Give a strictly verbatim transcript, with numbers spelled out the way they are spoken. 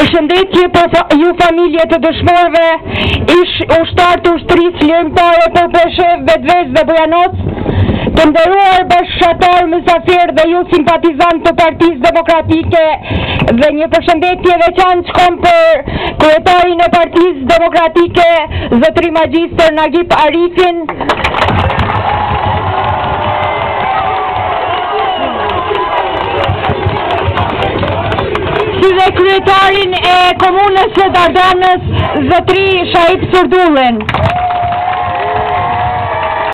Përshëndetje për ju familje të dëshmorëve, ish ushtar të ushtrisë lëngtare për Preshevë, Vetvez dhe Bujanoc, të nderuar bashkëtar, mysafir dhe ju simpatizant të Partisë Demokratike, dhe një përshëndetje veçantë shkon për kryetarin e Partisë Demokratike, zotëri magjistër Nagip Arifin. Si dhe kryetarin e komunës së Dardanës, zotëri Shahip Surdullin.